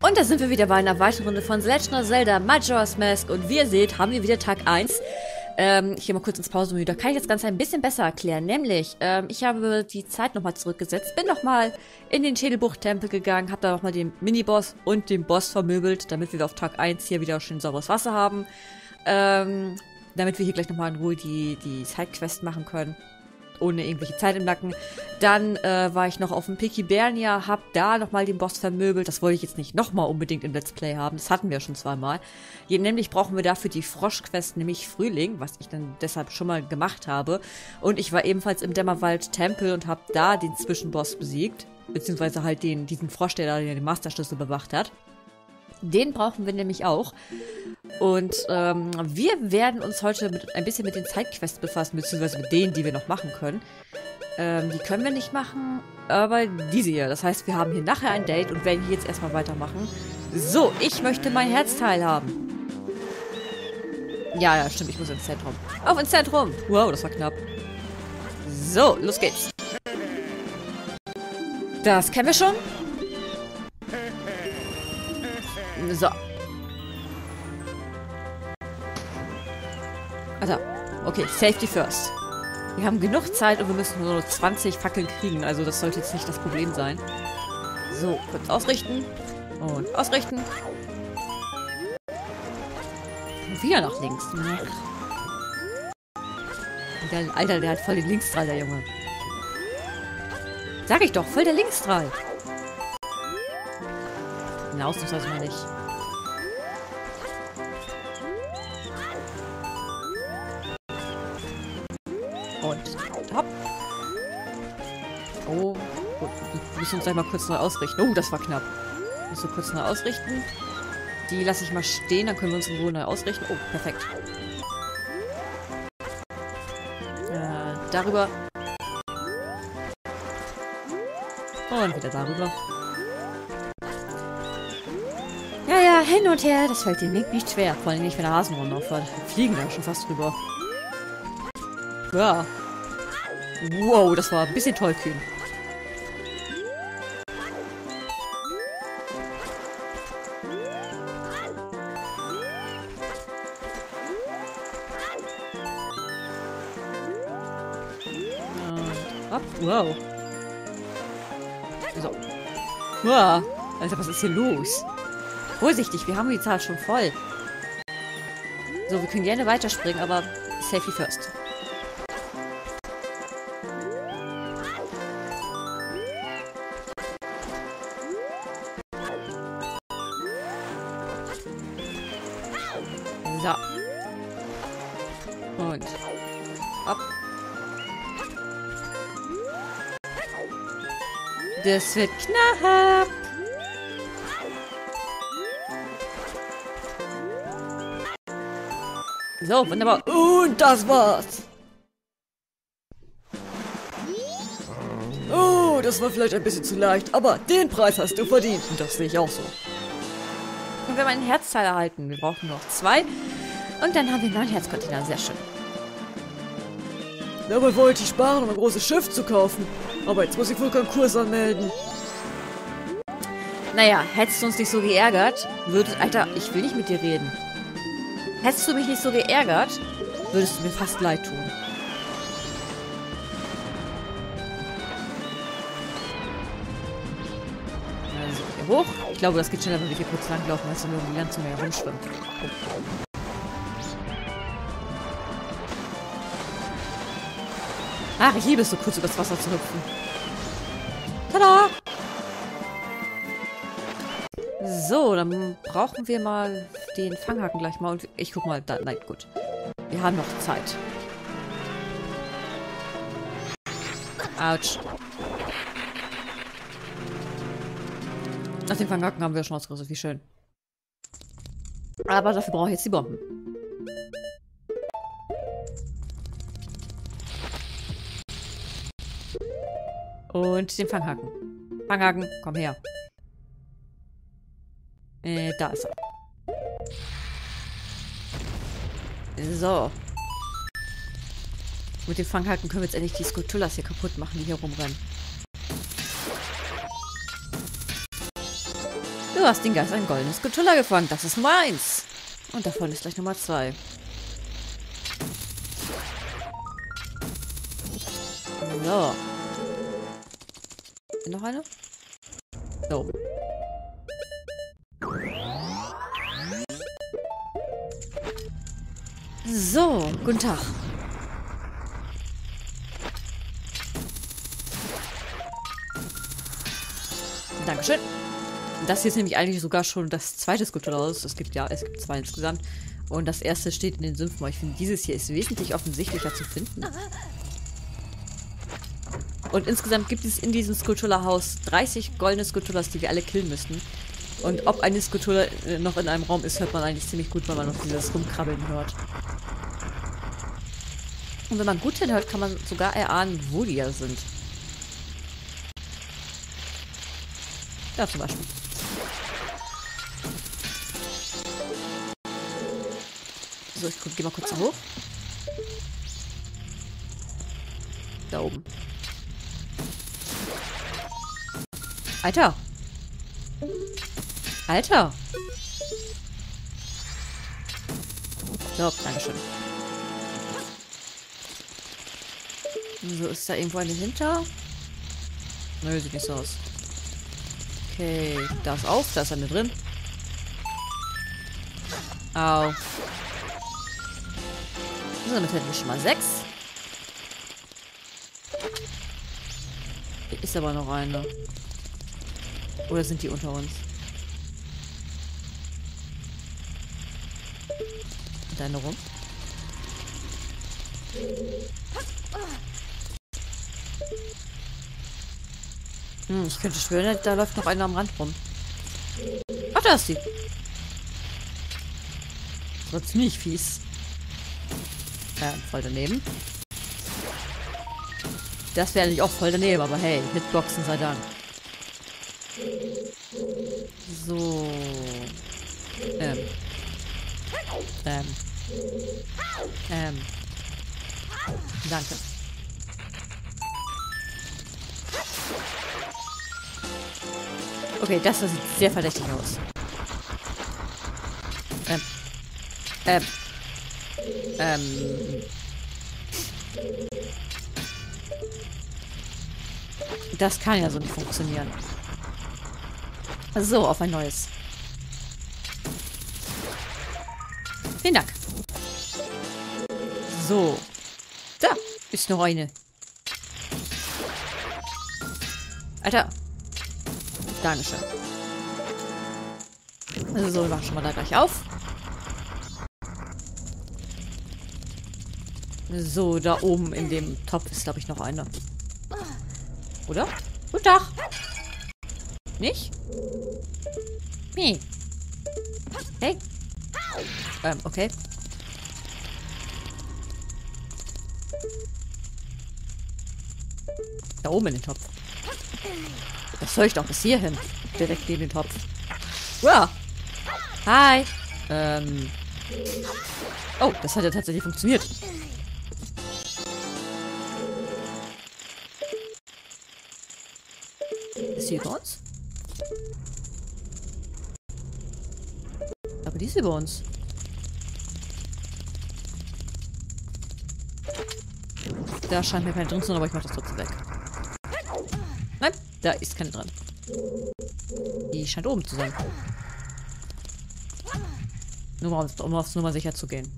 Und da sind wir wieder bei einer weiteren Runde von The Legend of Zelda Majora's Mask. Und wie ihr seht, haben wir wieder Tag 1. Ich gehe mal kurz ins Pausenmenü. Da kann ich das Ganze ein bisschen besser erklären. Nämlich, ich habe die Zeit nochmal zurückgesetzt. Bin nochmal in den Schädelbruch-Tempel gegangen. Habe da nochmal den Miniboss und den Boss vermöbelt. Damit wir auf Tag 1 hier wieder schön sauberes Wasser haben. Damit wir hier gleich nochmal in Ruhe die Sidequest machen können. Ohne irgendwelche Zeit im Nacken. Dann war ich noch auf dem Pikibernia, hab da nochmal den Boss vermöbelt. Das wollte ich jetzt nicht nochmal unbedingt im Let's Play haben. Das hatten wir schon zweimal. Nämlich brauchen wir dafür die Froschquest, nämlich Frühling, was ich dann deshalb schon mal gemacht habe. Und ich war ebenfalls im Dämmerwald-Tempel und habe da den Zwischenboss besiegt. Beziehungsweise halt diesen Frosch, der da den Masterschlüssel bewacht hat. Den brauchen wir nämlich auch. Und wir werden uns heute ein bisschen mit den Sidequests befassen, beziehungsweise mit denen, die wir noch machen können. Die können wir nicht machen, aber diese hier. Das heißt, wir haben hier nachher ein Date und werden hier jetzt erstmal weitermachen. So, ich möchte mein Herzteil haben. Ja, stimmt, ich muss ins Zentrum. Auf ins Zentrum! Wow, das war knapp. So, los geht's. Das kennen wir schon. So. Also, okay, Safety first. Wir haben genug Zeit und wir müssen nur 20 Fackeln kriegen, also das sollte jetzt nicht das Problem sein. So, kurz ausrichten. Und ausrichten. Und wieder nach links. Alter, der hat voll den Linksstrahl, der Junge. Sag ich doch, voll der Linksstrahl. Na, ausnahmsweise mal nicht. Und hopp. Oh, gut. Wir müssen uns gleich mal kurz neu ausrichten. Oh, das war knapp. Wir müssen kurz neu ausrichten. Die lasse ich mal stehen, dann können wir uns in Ruhe neu ausrichten. Oh, perfekt. Darüber. Und wieder darüber. Ja, hin und her. Das fällt dem Link nicht schwer. Vor allem nicht, wenn der Hasenrunde aufhört. Wir fliegen da schon fast drüber. Ja. Wow, das war ein bisschen tollkühn. Und hopp. Wow. So. Wow. Alter, was ist hier los? Vorsichtig, wir haben die Zahl schon voll. So, wir können gerne weiterspringen, aber Safety first. So. Und ab. Das wird knapp. So, wunderbar. Und das war's. Oh, das war vielleicht ein bisschen zu leicht, aber den Preis hast du verdient. Und das sehe ich auch so. Und wir haben ein Herzteil erhalten. Wir brauchen noch 2. Und dann haben wir 9 Herzcontainer. Sehr schön. Dabei wollte ich sparen, um ein großes Schiff zu kaufen. Aber jetzt muss ich wohl Konkurs anmelden. Naja, hättest du uns nicht so geärgert, würdest... Alter, ich will nicht mit dir reden. Hättest du mich nicht so geärgert, würdest du mir fast leid tun. Also, hier hoch. Ich glaube, das geht schneller, wenn wir hier kurz langlaufen, als wenn wir irgendwie ganz mehr rumschwimmen. Ach, ich liebe es, so kurz übers Wasser zu hüpfen. Tada! So, dann brauchen wir mal den Fanghaken gleich mal. Und ich guck mal. Da, nein, gut. Wir haben noch Zeit. Autsch. Nach dem Fanghaken haben wir schon ausgerüstet. Wie schön. Aber dafür brauche ich jetzt die Bomben. Und den Fanghaken. Fanghaken, komm her. Da ist er. So. Mit dem Fanghaken können wir jetzt endlich die Skulltulas hier kaputt machen, die hier rumrennen. Du hast den Geist ein goldenes Skutulla gefangen. Das ist Nummer 1. Und davon ist gleich Nummer 2. So. Noch eine? So. So, guten Tag. Dankeschön. Das hier ist nämlich eigentlich sogar schon das zweite Skutulla. Es gibt 2 insgesamt. Und das erste steht in den Sümpfen. Ich finde, dieses hier ist wesentlich offensichtlicher zu finden. Und insgesamt gibt es in diesem Skutulla-Haus 30 goldene Skutullas, die wir alle killen müssten. Und ob eine Skutulla noch in einem Raum ist, hört man eigentlich ziemlich gut, weil man noch dieses Rumkrabbeln hört. Und wenn man gut hinhört, kann man sogar erahnen, wo die ja sind. Da zum Beispiel. So, ich gehe mal kurz hoch. Da oben. Alter! Alter! So, dankeschön. So, ist da irgendwo eine hinter? Nö, sieht nicht so aus. Okay, da ist auf, da ist eine drin. Au. So, damit hätten wir schon mal 6. Hier ist aber noch eine. Oder sind die unter uns? Und eine rum. Ich könnte schwören, da läuft noch einer am Rand rum. Ach, da ist sie. Das war ziemlich fies. Voll daneben. Das wäre eigentlich auch voll daneben, aber hey, Hitboxen sei Dank. So. Danke. Okay, das sieht sehr verdächtig aus. Das kann ja so nicht funktionieren. So, auf ein neues. Vielen Dank. So. Da ist noch eine. Alter. Dankeschön. Also so, wir machen schon mal da gleich auf. So, da oben in dem Topf ist, glaube ich, noch eine. Oder? Guten Tag. Nicht? Nee. Hey. Okay. Da oben in den Topf. Das höre ich doch bis hierhin. Direkt neben den Topf. Wow. Hi. Oh, das hat ja tatsächlich funktioniert. Ist sie über uns? Aber die ist über uns. Da scheint mir keine drin zu sein, aber ich mache das trotzdem weg. Nein, da ist keine drin. Die scheint oben zu sein. Nur mal, um aufs Nummer sicher zu gehen.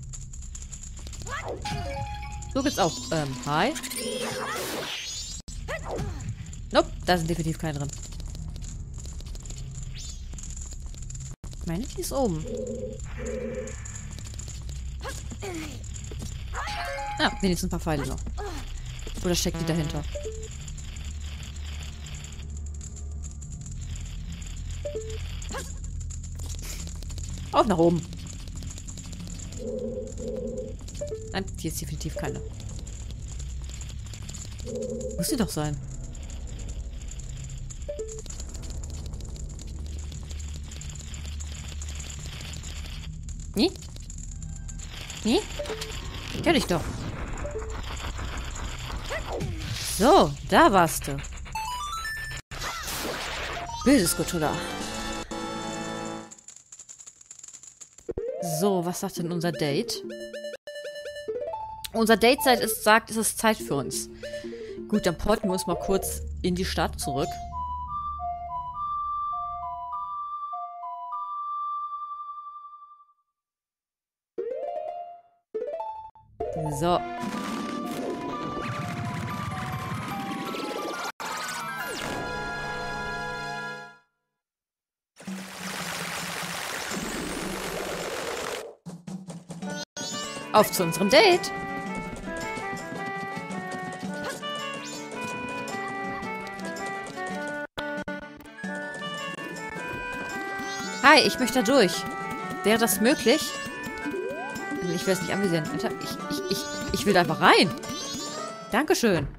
So geht's auch. Hi. Nope, da sind definitiv keine drin. Ich meine, die ist oben. Ah, wenigstens ein paar Pfeile noch. Oder steckt die dahinter? Auf nach oben. Nein, hier ist definitiv keine. Muss sie doch sein. Nee? Nee? Kenn ich doch. So, da warst du. Böses Skutulla. So, was sagt denn unser Date? Unser Date sagt, es ist Zeit für uns. Gut, dann porten wir uns mal kurz in die Stadt zurück. So. Auf zu unserem Date. Hi, ich möchte da durch. Wäre das möglich? Ich will es nicht anvisieren. Alter, ich will da einfach rein. Dankeschön.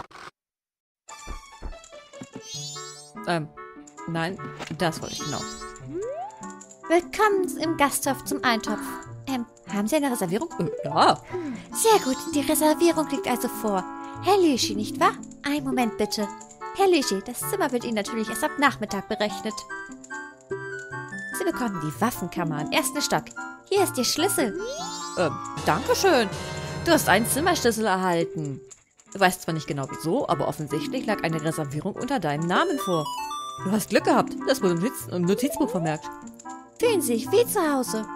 Nein, das wollte ich genau. Willkommen im Gasthof zum Eintopf. Haben Sie eine Reservierung? Ja. Sehr gut, die Reservierung liegt also vor. Herr Lüschi, nicht wahr? Einen Moment bitte. Herr Lüschi, das Zimmer wird Ihnen natürlich erst ab Nachmittag berechnet. Sie bekommen die Waffenkammer im ersten Stock. Hier ist Ihr Schlüssel. Dankeschön. Du hast einen Zimmerschlüssel erhalten. Du weißt zwar nicht genau wieso, aber offensichtlich lag eine Reservierung unter deinem Namen vor. Du hast Glück gehabt. Das wurde im Notizbuch vermerkt. Fühlen Sie sich wie zu Hause.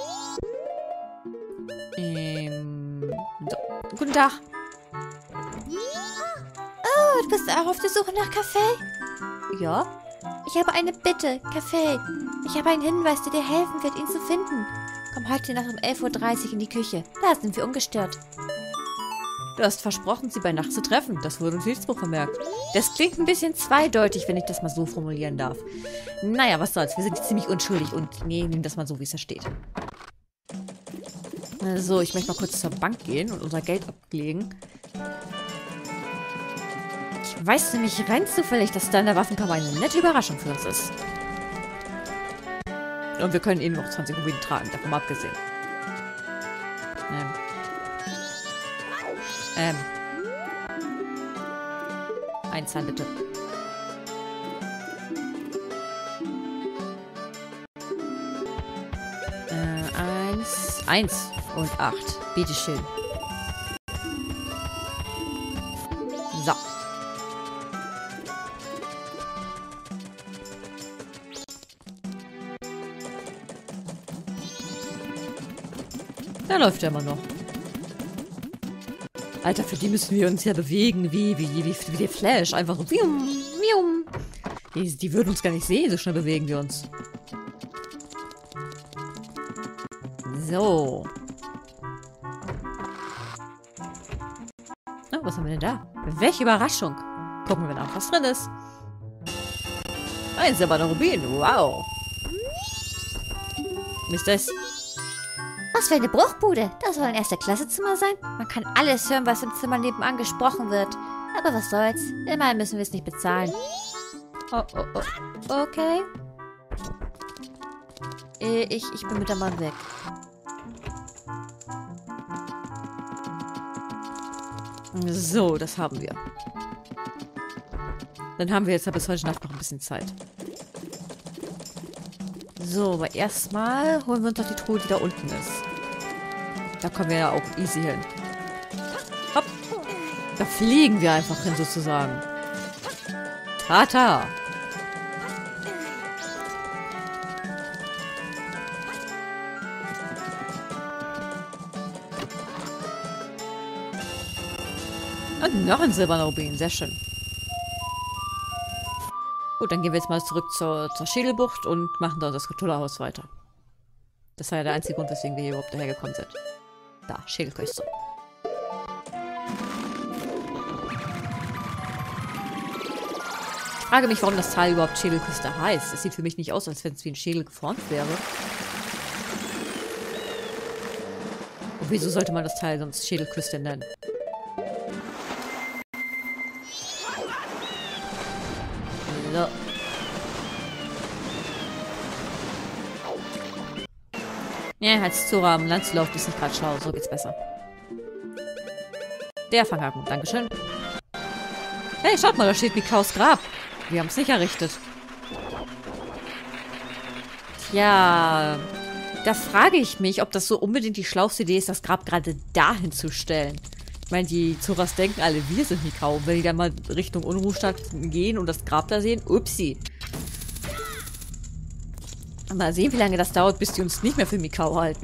So. Guten Tag. Oh, du bist auch auf der Suche nach Kaffee? Ja? Ich habe eine Bitte, Kaffee. Ich habe einen Hinweis, der dir helfen wird, ihn zu finden. Komm heute Nacht um 11:30 Uhr in die Küche. Da sind wir ungestört. Du hast versprochen, sie bei Nacht zu treffen. Das wurde im Notizbuch vermerkt. Das klingt ein bisschen zweideutig, wenn ich das mal so formulieren darf. Naja, was soll's. Wir sind ziemlich unschuldig und nehmen das mal so, wie es da steht. So, ich möchte mal kurz zur Bank gehen und unser Geld ablegen. Ich weiß nämlich rein zufällig, dass da in der Waffenkammer eine nette Überraschung für uns ist. Und wir können eben noch 20 Rubine tragen, davon mal abgesehen. Ein Zahn bitte. Eins und 8. Bitteschön. So. Da läuft er immer noch. Alter, für die müssen wir uns ja bewegen, wie der Flash. Einfach so. Vium, vium. Die würden uns gar nicht sehen, so schnell bewegen wir uns. So. Oh, was haben wir denn da? Welche Überraschung. Gucken wir nach, was drin ist. Ein silberner Rubin. Wow. Was ist das? Was für eine Bruchbude. Das soll ein Erste-Klasse-Zimmer sein? Man kann alles hören, was im Zimmer nebenan gesprochen wird. Aber was soll's? Immerhin müssen wir es nicht bezahlen. Oh. Okay. Ich bin mit der Mann weg. So, das haben wir. Dann haben wir jetzt bis heute Nacht noch ein bisschen Zeit. So, aber erstmal holen wir uns doch die Truhe, die da unten ist. Da kommen wir ja auch easy hin. Hopp. Da fliegen wir einfach hin, sozusagen. Tata. Und noch ein silberner Rubin. Sehr schön. Gut, dann gehen wir jetzt mal zurück zur Schädelbucht und machen da das Cthulhu-Haus weiter. Das war ja der einzige Grund, weswegen wir hier überhaupt dahergekommen sind. Da, Schädelküste. Ich frage mich, warum das Tal überhaupt Schädelküste heißt. Es sieht für mich nicht aus, als wenn es wie ein Schädel geformt wäre. Und wieso sollte man das Tal sonst Schädelküste nennen? So. Ja, als Zora am Land zu laufen, ist nicht gerade schlau. So geht's besser. Der Fanghaken. Dankeschön. Hey, schaut mal, da steht Mikaus Grab. Wir haben es nicht errichtet. Tja. Da frage ich mich, ob das so unbedingt die schlauste Idee ist, das Grab gerade dahin zu stellen. Ich meine, die Zoras denken alle, wir sind Mikau. Wenn die dann mal Richtung Unruhestadt gehen und das Grab da sehen, upsi. Mal sehen, wie lange das dauert, bis die uns nicht mehr für Mikau halten.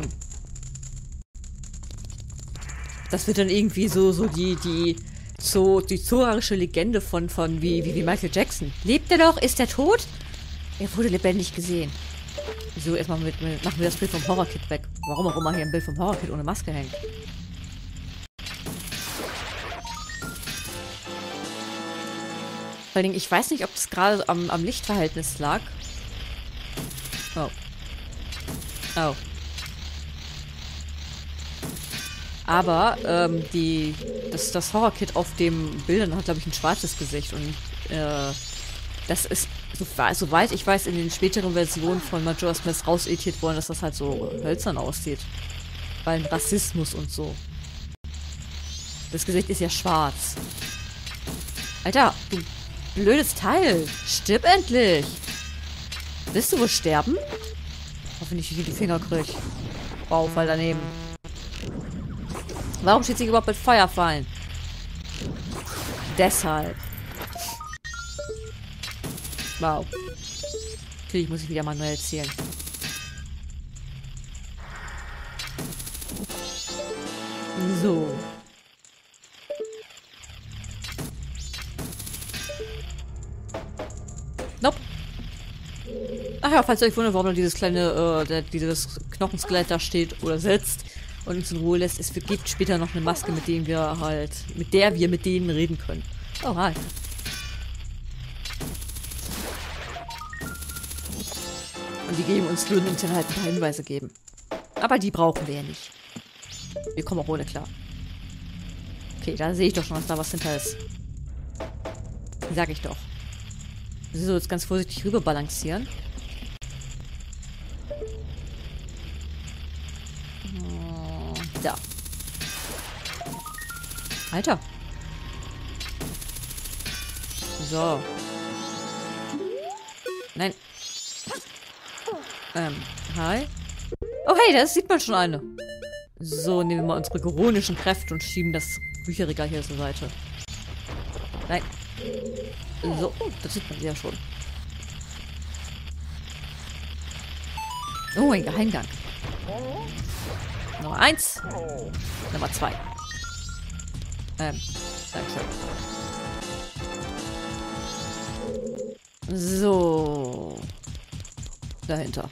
Das wird dann irgendwie so die zorarische Legende von wie Michael Jackson. Lebt er doch? Ist er tot? Er wurde lebendig gesehen. So, erstmal machen wir das Bild vom Horrorkit weg. Warum auch immer hier ein Bild vom Horrorkit ohne Maske hängt. Vor allem, ich weiß nicht, ob das gerade am Lichtverhältnis lag. Oh. Oh. Aber, das Horrorkit auf dem Bildern hat, glaube ich, ein schwarzes Gesicht. Und, das ist, soweit ich weiß, in den späteren Versionen von Majora's Mask rauseditiert worden, dass das halt so hölzern aussieht. Weil Rassismus und so. Das Gesicht ist ja schwarz. Alter, du blödes Teil. Stirb endlich. Willst du wohl sterben? Hoffentlich nicht die Finger krieg. Wow, Fall daneben. Warum steht sich überhaupt mit Feuerfallen? Deshalb. Wow. Natürlich muss ich wieder manuell zählen. So. Nope. Ach ja, falls ihr euch wundert, warum da dieses kleine, dieses Knochenskelett da steht oder sitzt und uns in Ruhe lässt, es gibt später noch eine Maske, mit der wir mit denen reden können. Oh, hi. Und die würden uns dann halt ein paar Hinweise geben. Aber die brauchen wir ja nicht. Wir kommen auch ohne klar. Okay, da sehe ich doch schon, dass da was hinter ist. Sag ich doch. So, jetzt ganz vorsichtig rüber balancieren. Da. Alter. So. Nein. Hi. Oh, hey, da sieht man schon eine. So, nehmen wir mal unsere geronischen Kräfte und schieben das Bücherregal hier zur Seite. Nein. So, das sieht man ja schon. Oh, ein Geheimgang. Nummer 1. Nummer 2. Dankeschön. So. Dahinter.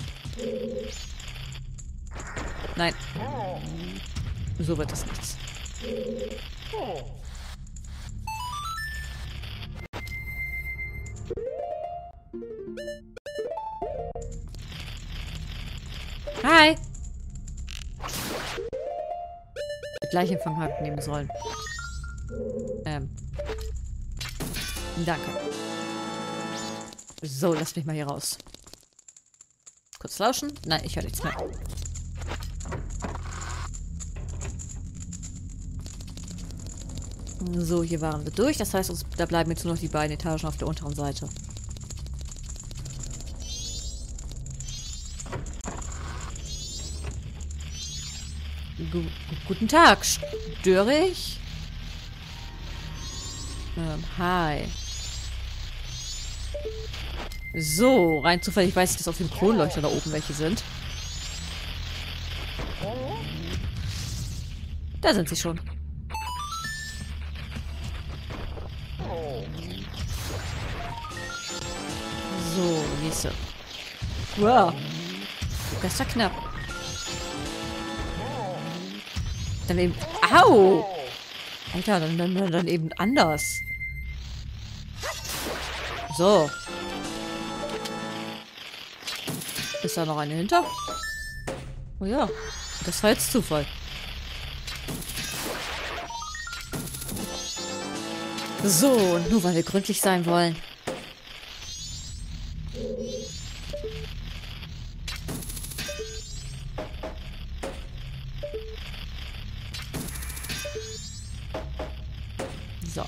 Nein. So wird das nichts. Hi. Gleich Empfang hat nehmen sollen. Danke. So, lass mich mal hier raus. Kurz lauschen. Nein, ich höre nichts mehr. So, hier waren wir durch. Das heißt, da bleiben jetzt nur noch die beiden Etagen auf der unteren Seite. Guten Tag. Störe ich? Hi. So, rein zufällig weiß ich, dass auf dem Kronleuchter da oben welche sind. Da sind sie schon. So, nächste. Wow. Das war knapp. Dann eben... Au! Alter, dann eben anders. So. Ist da noch eine hinter? Oh ja. Das war jetzt Zufall. So, und nur weil wir gründlich sein wollen. So.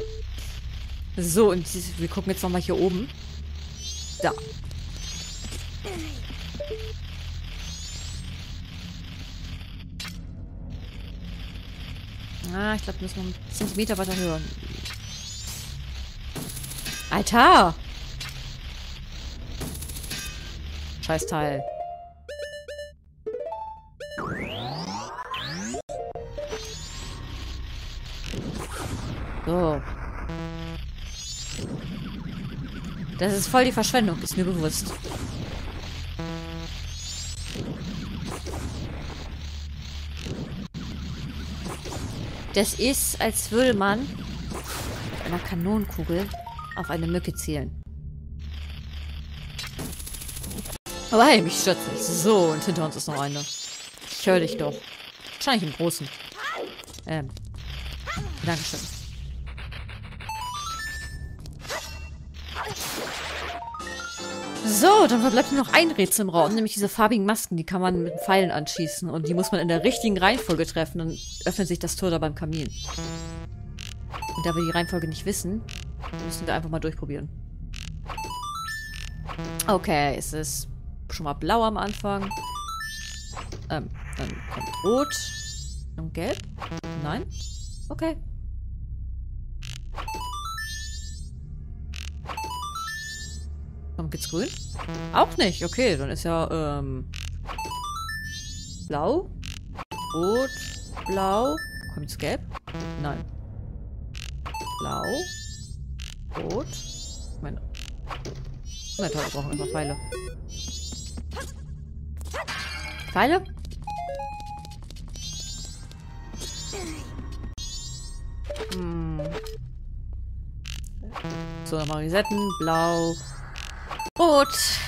So, und wir gucken jetzt nochmal hier oben. Da. Ah, ich glaube, wir müssen noch einen Zentimeter weiter hören. Alter! Scheiß Teil. So. Das ist voll die Verschwendung, ist mir bewusst. Das ist, als würde man mit einer Kanonenkugel auf eine Mücke zielen. Aber hey, mich stört nicht. So, und hinter uns ist noch eine. Ich höre dich doch. Wahrscheinlich im Großen. Dankeschön. So, dann verbleibt nur noch ein Rätsel im Raum, nämlich diese farbigen Masken, die kann man mit Pfeilen anschießen und die muss man in der richtigen Reihenfolge treffen, dann öffnet sich das Tor da beim Kamin. Und da wir die Reihenfolge nicht wissen, müssen wir einfach mal durchprobieren. Okay, es ist schon mal blau am Anfang. Dann kommt rot und gelb. Nein? Okay. Warum geht's grün? Auch nicht. Okay, dann ist ja, blau, rot, blau. Kommt jetzt gelb? Nein. Blau, rot. Meine. Na toll, wir brauchen einfach Pfeile. Pfeile? So, nochmal resetten. Blau. Rot.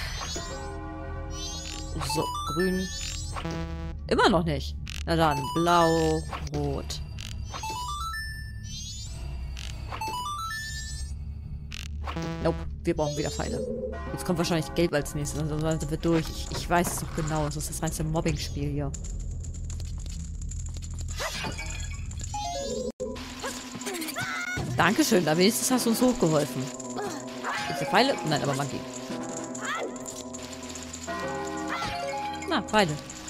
So, grün. Immer noch nicht. Na dann, blau, rot. Nope, wir brauchen wieder Pfeile. Jetzt kommt wahrscheinlich gelb als nächstes. Also sind wir durch. Ich weiß es doch genau. Das ist das reinste Mobbing-Spiel hier. Dankeschön, da wenigstens hast du uns hochgeholfen. Diese Pfeile? Nein, aber Magie. Na, Pfeile.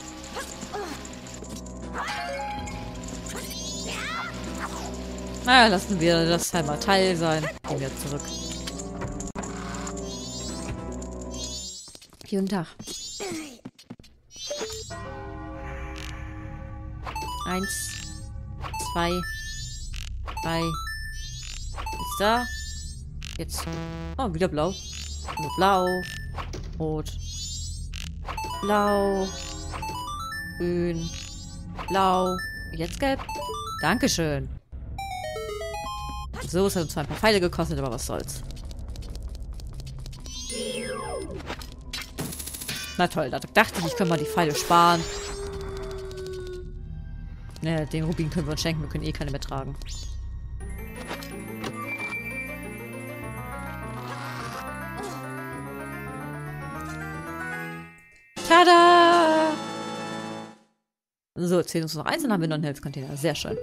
Na, lassen wir das halt mal Teil sein. Gehen wir zurück. Guten Tag. 1, 2, 3. Ist da. Jetzt. Oh, wieder blau. Nur blau. Rot. Blau. Grün. Blau. Jetzt gelb. Dankeschön. So, es hat uns zwar ein paar Pfeile gekostet, aber was soll's. Na toll, da dachte ich könnte mal die Pfeile sparen. Ne, den Rubin können wir uns schenken, wir können eh keine mehr tragen. Tada! So, zählen uns noch eins, dann haben wir noch einen Hilfscontainer. Sehr schön.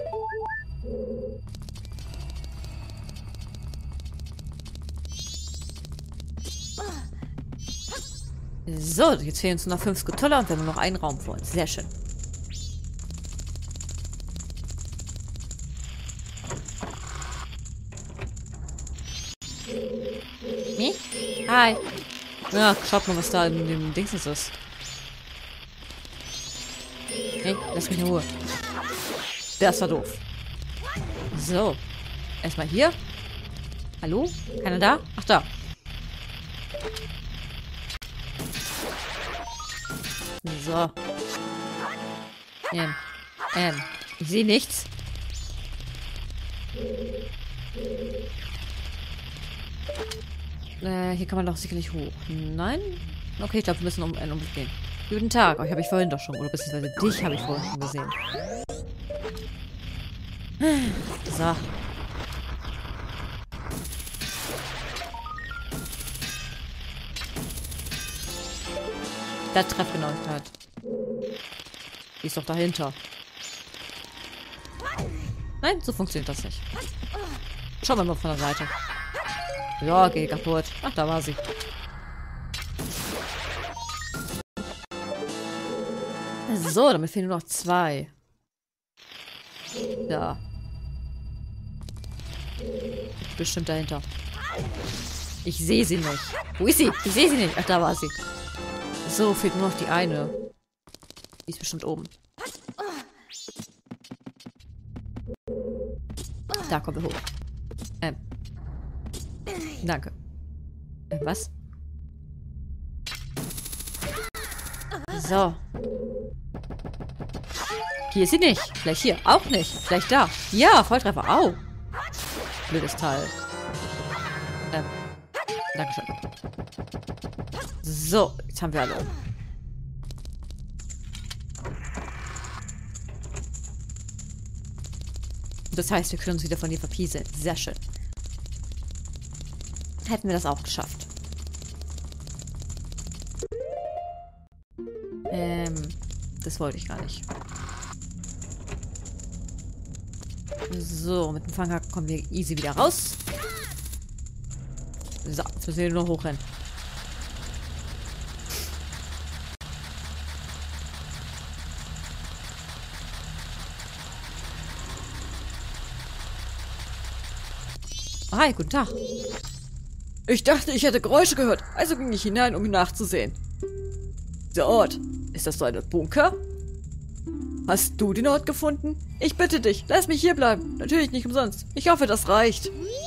So, jetzt fehlen uns noch 5 Skutulla und wir haben noch einen Raum vor uns. Sehr schön. Mi? Hi. Ja, schaut mal, was da in dem Dingsens ist. Hey, lass mich in Ruhe. Das war doof. So. Erstmal hier. Hallo? Keiner da? Ach, da. So. Ich sehe nichts. Hier kann man doch sicherlich hoch. Nein? Okay, ich glaube, wir müssen um einen Umweg gehen. Guten Tag. Euch habe ich vorhin doch schon. Oder beziehungsweise dich habe ich vorhin schon gesehen. So. Der Treffgenauigkeit. Die ist doch dahinter. Nein, so funktioniert das nicht. Schauen wir mal von der Seite. Ja, geh kaputt. Ach, da war sie. So, damit fehlen nur noch 2. Da. Bestimmt dahinter. Ich sehe sie nicht. Wo ist sie? Ich sehe sie nicht. Ach, da war sie. So, fehlt nur noch die eine. Die ist bestimmt oben. Da kommen wir hoch. Danke. Was? So. Hier ist sie nicht. Vielleicht hier. Auch nicht. Vielleicht da. Ja, Volltreffer. Au. Blödes Teil. Dankeschön. So, jetzt haben wir alle. Das heißt, wir können uns wieder von ihr verpieseln. Sehr schön. Hätten wir das auch geschafft. Das wollte ich gar nicht. So, mit dem Fanghaken kommen wir easy wieder raus. So, jetzt müssen wir nur noch hochrennen. Hi, guten Tag. Ich dachte, ich hätte Geräusche gehört, also ging ich hinein, um ihn nachzusehen. Der Ort. Ist das so ein Bunker? Hast du den Ort gefunden? Ich bitte dich, lass mich hier bleiben. Natürlich nicht umsonst. Ich hoffe, das reicht.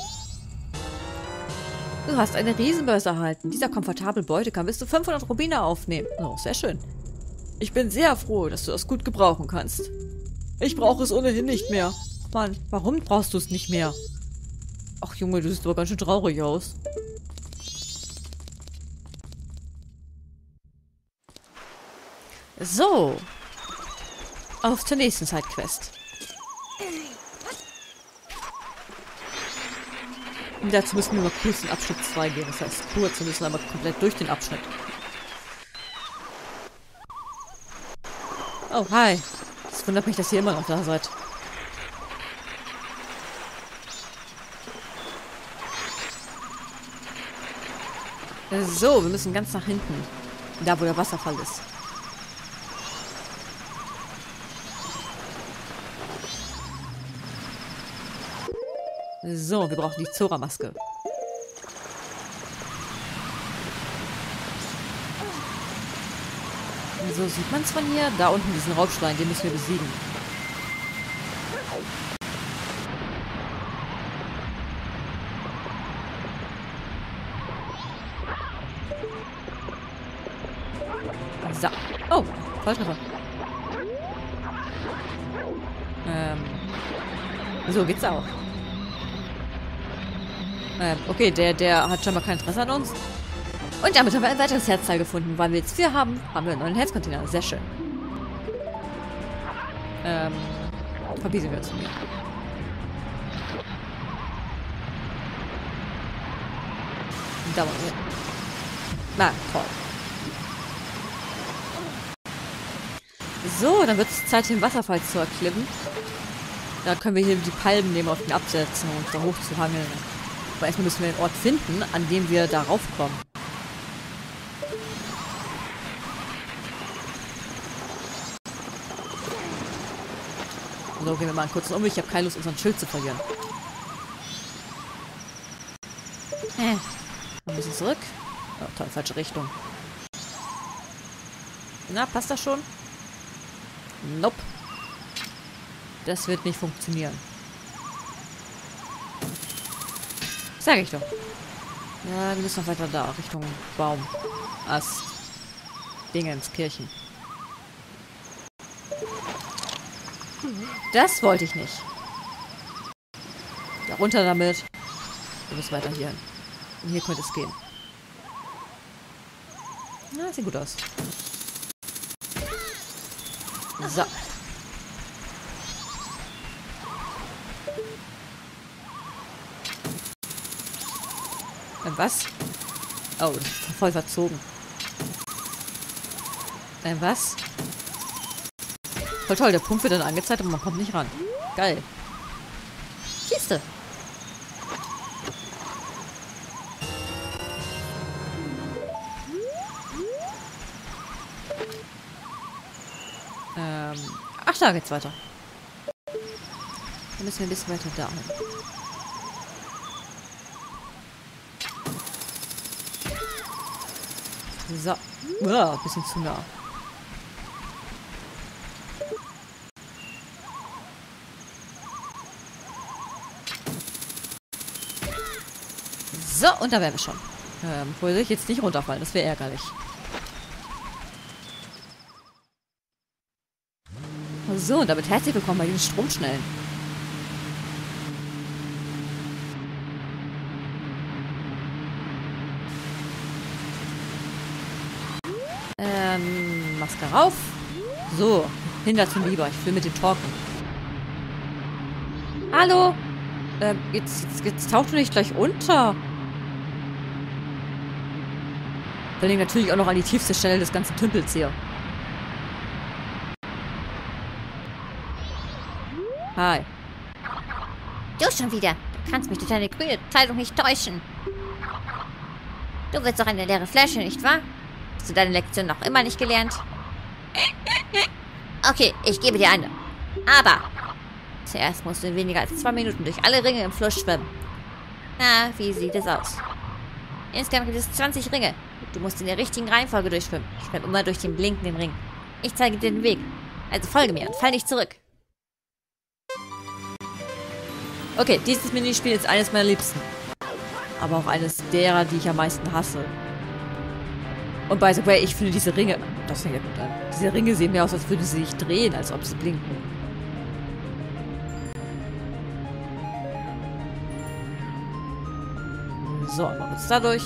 Du hast eine Riesenbörse erhalten. Dieser komfortable Beute kann bis zu 500 Rubine aufnehmen. Oh, sehr schön. Ich bin sehr froh, dass du das gut gebrauchen kannst. Ich brauche es ohnehin nicht mehr. Mann, warum brauchst du es nicht mehr? Ach Junge, du siehst aber ganz schön traurig aus. So. Auf zur nächsten Sidequest. Und dazu müssen wir mal kurz in Abschnitt 2 gehen. Das heißt, kurz, wir müssen aber komplett durch den Abschnitt. Oh, hi. Es wundert mich, dass ihr immer noch da seid. So, wir müssen ganz nach hinten. Da, wo der Wasserfall ist. So, wir brauchen die Zora-Maske. So sieht man es von hier. Da unten diesen Raubschwein, den müssen wir besiegen. So. Oh, Volltreffer. So geht's auch. Okay, der hat scheinbar kein Interesse an uns. Und damit haben wir ein weiteres Herzteil gefunden. Weil wir jetzt 4 haben, haben wir einen neuen Herzcontainer. Sehr schön. Verbiesen wir uns von mir. Da wollen wir. Na, toll. So, dann wird es Zeit, den Wasserfall zu erklimmen. Da können wir hier die Palmen nehmen, auf den absetzen und da hoch zu hangeln. Aber erstmal müssen wir den Ort finden, an dem wir da raufkommen. So, gehen wir mal einen kurzen Umweg. Ich habe keine Lust, unseren Schild zu verlieren. Ein bisschen zurück. Oh, toll, falsche Richtung. Na, passt das schon? Nope. Das wird nicht funktionieren. Sag ich doch. Ja, wir müssen noch weiter da, Richtung Baum. Ast. Dingens, Kirchen. Das wollte ich nicht. Da runter damit. Wir müssen weiter hier hin. Und hier könnte es gehen. Na, sieht gut aus. So. Was? Oh, voll verzogen. Was? Voll toll, der Punkt wird dann angezeigt, aber man kommt nicht ran. Geil. Kiste. Ach, da geht's weiter. Da müssen wir ein bisschen weiter da hin. So. Ein bisschen zu nah. So, und da wären wir schon. Wollte ich jetzt nicht runterfallen, das wäre ärgerlich. So, und damit herzlich willkommen bei den Stromschnellen. Maske rauf. So, hinter zum Lieber. Ich will mit dem talken. Hallo? Jetzt taucht du nicht gleich unter. Vor allem natürlich auch noch an die tiefste Stelle des ganzen Tümpels hier. Hi. Du schon wieder. Du kannst mich durch deine grüne Kleidung nicht täuschen. Du willst doch eine leere Flasche, nicht wahr? Hast du deine Lektion noch immer nicht gelernt? Okay, ich gebe dir eine. Aber zuerst musst du in weniger als 2 Minuten durch alle Ringe im Fluss schwimmen. Na, wie sieht es aus? Insgesamt gibt es 20 Ringe. Du musst in der richtigen Reihenfolge durchschwimmen. Schwimm immer durch den blinkenden Ring. Ich zeige dir den Weg. Also folge mir und fall nicht zurück. Okay, dieses Minispiel ist eines meiner Liebsten. Aber auch eines derer, die ich am meisten hasse. Und by the way, ich finde diese Ringe... Das fängt ja gut an. Diese Ringe sehen mir aus, als würden sie sich drehen, als ob sie blinken. So, machen wir uns dadurch.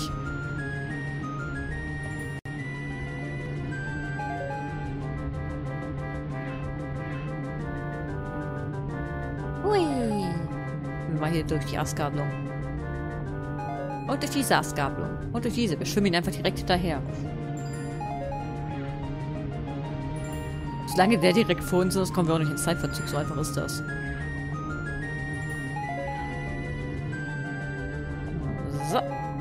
Hui. Mal hier durch die Astgabelung. Und durch diese Astgabelung. Und durch diese. Wir schwimmen ihn einfach direkt hinterher. Solange der direkt vor uns ist, kommen wir auch nicht ins Zeitverzug. So einfach ist das. So.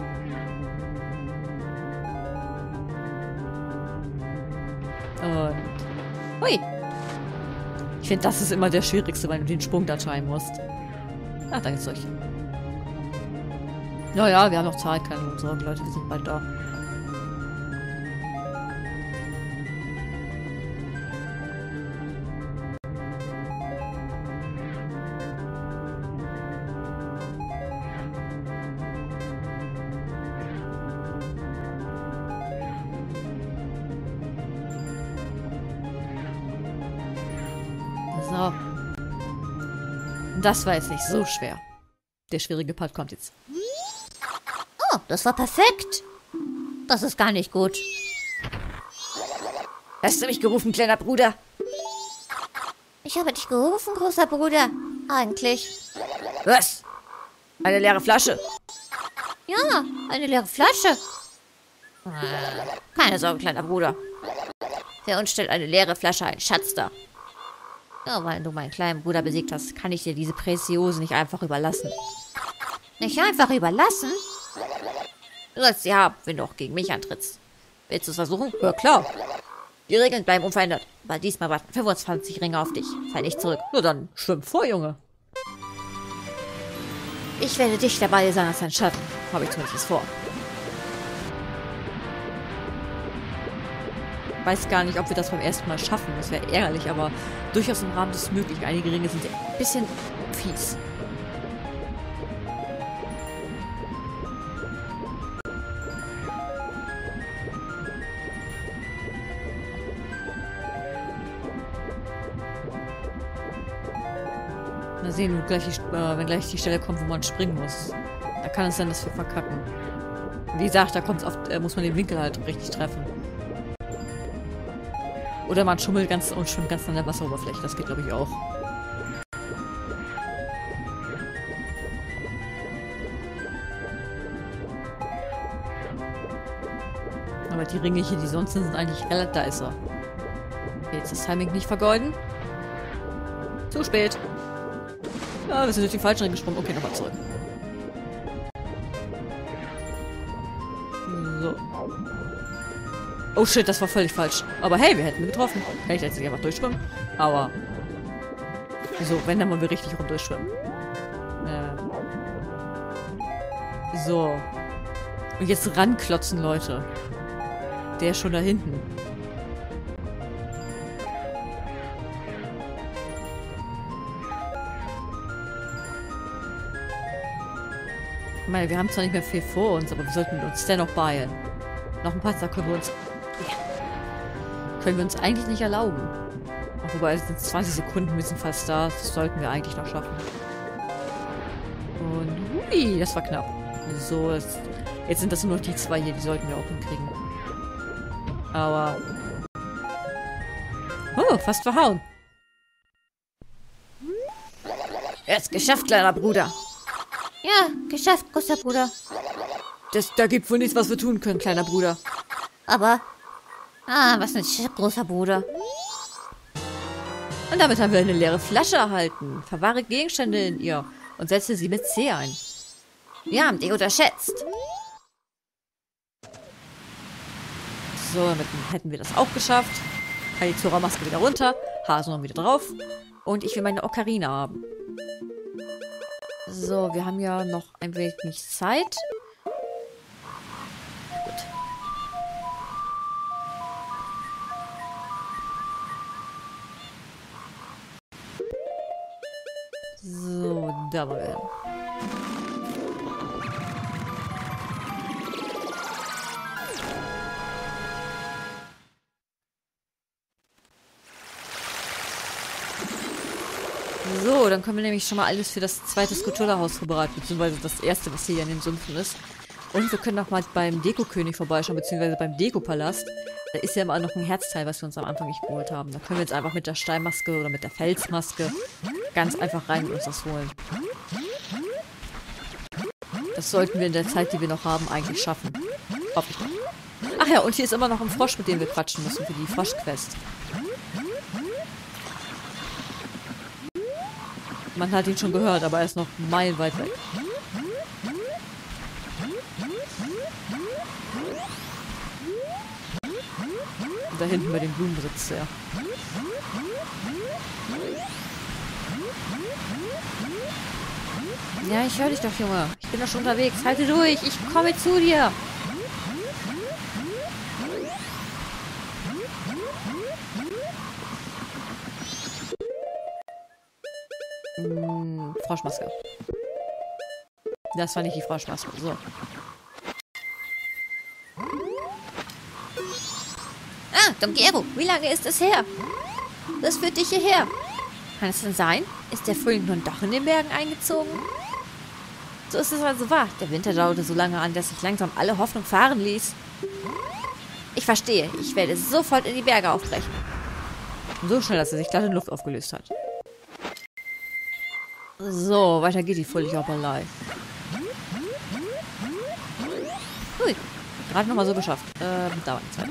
Und... Hui! Ich finde, das ist immer der schwierigste, weil du den Sprung da treiben musst. Ach, da geht's durch. Naja, wir haben noch Zeit, keine Sorgen, Leute, wir sind bald da. So. Das war jetzt nicht so schwer. Der schwierige Part kommt jetzt. Oh, das war perfekt. Das ist gar nicht gut. Hast du mich gerufen, kleiner Bruder? Ich habe dich gerufen, großer Bruder. Eigentlich. Was? Eine leere Flasche. Ja, eine leere Flasche. Keine Sorge, kleiner Bruder. Für uns stellt eine leere Flasche einen Schatz dar. Nur weil du meinen kleinen Bruder besiegt hast, kann ich dir diese Preciose nicht einfach überlassen. Nicht einfach überlassen? Du sollst sie haben, wenn du auch gegen mich antrittst. Willst du es versuchen? Ja, klar. Die Regeln bleiben unverändert. Aber diesmal warten 25 Ringe auf dich. Fall nicht zurück. Nur dann schwimm vor, Junge. Ich werde dich dabei sein als ein Schatten. Habe ich zumindest vor. Ich weiß gar nicht, ob wir das beim ersten Mal schaffen. Das wäre ärgerlich, aber durchaus im Rahmen des Möglichen. Einige Ringe sind ein bisschen fies. Mal sehen, wenn gleich die Stelle kommt, wo man springen muss. Da kann es sein, dass wir verkacken. Wie gesagt, da kommt's oft, muss man den Winkel halt richtig treffen. Oder man schummelt ganz und schwimmt ganz an der Wasseroberfläche. Das geht, glaube ich, auch. Aber die Ringe hier, die sonst sind eigentlich relativ... Da ist er. Okay, jetzt das Timing nicht vergeuden. Zu spät. Ja, wir sind durch die falschen Ringe gesprungen. Okay, nochmal zurück. So. Oh shit, das war völlig falsch. Aber hey, wir hätten ihn getroffen. Kann ich jetzt nicht einfach durchschwimmen? Aber... So, wenn, dann wollen wir richtig rum durchschwimmen. So. Und jetzt ranklotzen, Leute. Der ist schon da hinten. Ich meine, wir haben zwar nicht mehr viel vor uns, aber wir sollten uns dennoch beeilen. Noch ein paar Tage können wir uns eigentlich nicht erlauben. Auch wobei, es sind 20 Sekunden, wir sind fast da. Das sollten wir eigentlich noch schaffen. Und hui, das war knapp. So, jetzt sind das nur noch die zwei hier, die sollten wir auch hinkriegen. Aber... Oh, fast verhauen. Jetzt geschafft, kleiner Bruder. Ja, geschafft, großer Bruder. Da gibt wohl nichts, was wir tun können, kleiner Bruder. Aber... was ein großer Bruder. Und damit haben wir eine leere Flasche erhalten. Verwahre Gegenstände in ihr und setze sie mit C ein. Wir haben die unterschätzt. So, damit hätten wir das auch geschafft. Die Zora-Maske wieder runter. Hasen wieder drauf. Und ich will meine Ocarina haben. So, wir haben ja noch ein wenig Zeit. Gut. So, da wollen wir hin. So, dann können wir nämlich schon mal alles für das zweite Skutulla-Haus vorbereiten, beziehungsweise das erste, was hier in den Sümpfen ist. Und wir können auch mal beim Deko-König vorbeischauen, beziehungsweise beim Deko-Palast. Da ist ja immer noch ein Herzteil, was wir uns am Anfang nicht geholt haben. Da können wir jetzt einfach mit der Steinmaske oder mit der Felsmaske ganz einfach rein und uns das holen. Das sollten wir in der Zeit, die wir noch haben, eigentlich schaffen. Hoffe ich doch. Ach ja, und hier ist immer noch ein Frosch, mit dem wir quatschen müssen für die Frosch-Quest. Man hat ihn schon gehört, aber er ist noch meilenweit weg. Und da hinten bei den Blumen sitzt er. Ja, ich höre dich doch, Junge. Ich bin doch schon unterwegs. Halte durch. Ich komme zu dir. Froschmaske. Das war nicht die Froschmaske. So. Don Gero, wie lange ist es her? Das führt dich hierher. Kann es denn sein? Ist der Frühling nun doch in den Bergen eingezogen? So ist es also wahr. Der Winter dauerte so lange an, dass sich langsam alle Hoffnung fahren ließ. Ich verstehe. Ich werde sofort in die Berge aufbrechen. So schnell, dass er sich glatt in Luft aufgelöst hat. So, weiter geht die Fröhlichopperlei. Hui, gerade nochmal so geschafft. Dauert eine Zeit.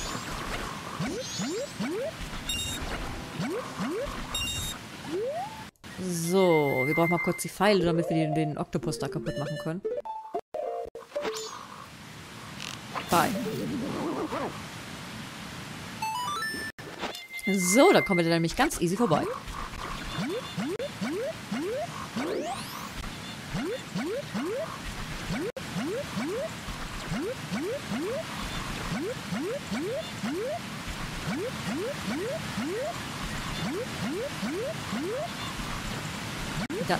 So, wir brauchen mal kurz die Pfeile, damit wir den Oktopus da kaputt machen können. Bye. So, da kommen wir dann nämlich ganz easy vorbei. Da.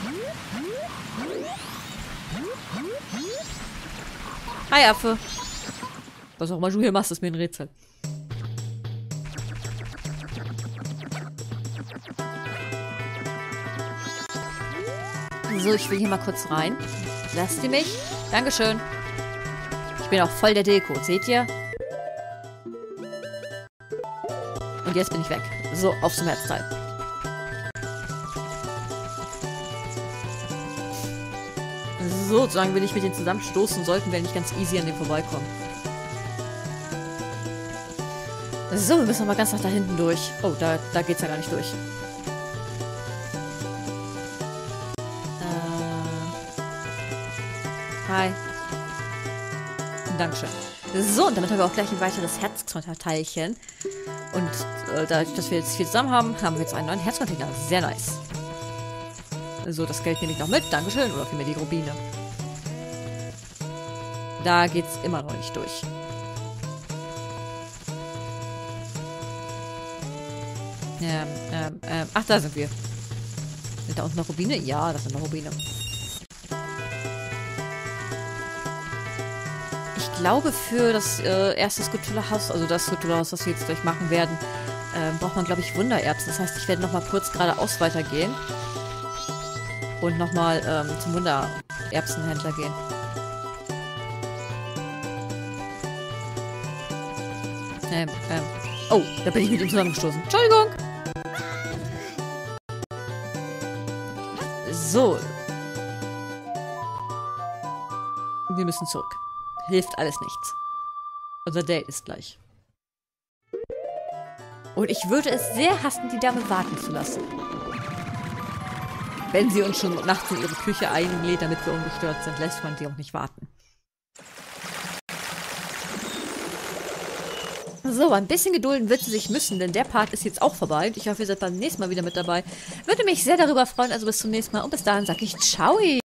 Hi, Affe. Was auch immer du hier machst, ist mir ein Rätsel. So, ich will hier mal kurz rein. Lasst ihr mich? Dankeschön. Ich bin auch voll der Deko, seht ihr? Und jetzt bin ich weg. So, auf zum Herzteil. So, sozusagen, wenn ich mit denen zusammenstoßen, sollten wir nicht ganz easy an dem vorbeikommen. So, wir müssen aber ganz nach da hinten durch. Oh, da geht's ja gar nicht durch. Hi. Dankeschön. So, und damit haben wir auch gleich ein weiteres Herzcontainer-Teilchen. Und dadurch, dass wir jetzt 4 zusammen haben, haben wir jetzt einen neuen Herzcontainer. Sehr nice. So, das Geld nehme ich noch mit. Dankeschön. Oder vielmehr die Rubine. Da geht's immer noch nicht durch. Ach, da sind wir. Sind da unten noch Rubine? Ja, das sind noch Rubine. Ich glaube, für das erste Skutulla-Haus, also das Skutulla-Haus, was wir jetzt durchmachen werden, braucht man, glaube ich, Wundererbsen. Das heißt, ich werde nochmal kurz geradeaus weitergehen. Und nochmal zum Wundererbsenhändler gehen. Oh, da bin ich mit ihm zusammengestoßen. Entschuldigung! So. Wir müssen zurück. Hilft alles nichts. Unser Date ist gleich. Und ich würde es sehr hassen, die Dame warten zu lassen. Wenn sie uns schon nachts in ihre Küche einlädt, damit wir ungestört sind, lässt man sie auch nicht warten. So, ein bisschen gedulden wird sie sich müssen, denn der Part ist jetzt auch vorbei. Ich hoffe, ihr seid beim nächsten Mal wieder mit dabei. Würde mich sehr darüber freuen, also bis zum nächsten Mal. Und bis dahin sage ich Ciao!